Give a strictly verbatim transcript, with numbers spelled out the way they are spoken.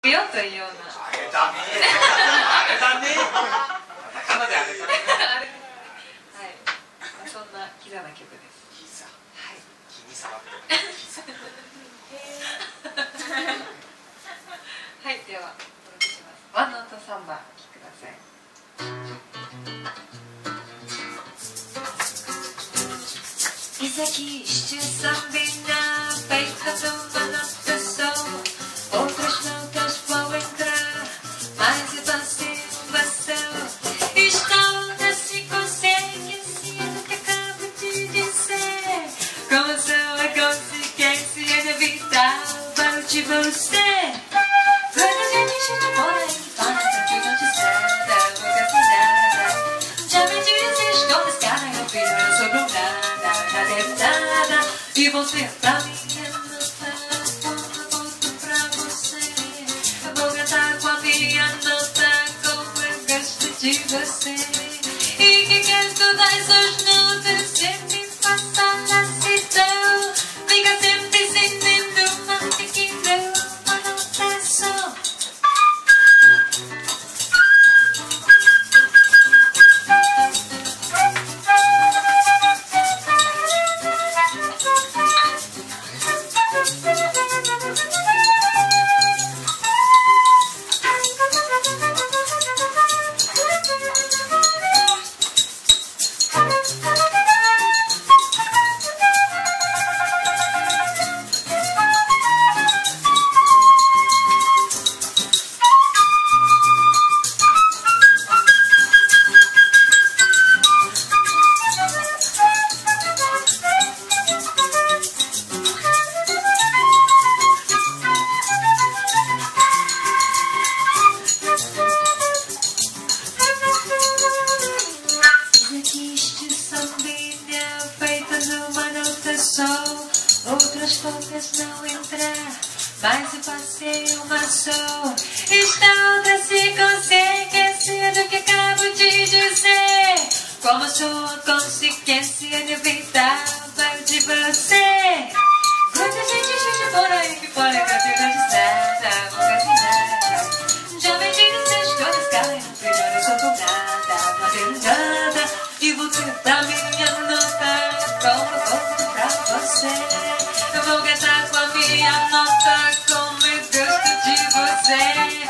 よというような。 あげたねあげたねカナであげたねはい、そんなキザな曲です。 キザ、 はい、 気に障ってるキザはい、ではお届けします。ワンノートサンバお聴きください。伊崎七三便なベイカとマナッタソoutras notas vão entrar mas é vacinação estão se consegue se é do que acabo de dizer como são a consciência inevitável de você quando a gente chega por aí fala que não te nada nunca sei nada já me dizes todas cara eu fiz eu sou nada nada é nada e você pra mim é de você e que quer todas as notas sempre faça na citão fica sempre sentindo uma pequena uma nota só outras poucas não entrar mas eu passei uma só está outra se consegue esquecer do que acabo de dizer como sua consequência inevitável de você quando a gente chega por aí que fora que eu tenho de nada nunca vi nada já me dizes todas caem no pior eu sou com nada não tenho nada e você pra minha nota como eu vou pra você eu vou gastar com a minha nota como eu gosto de você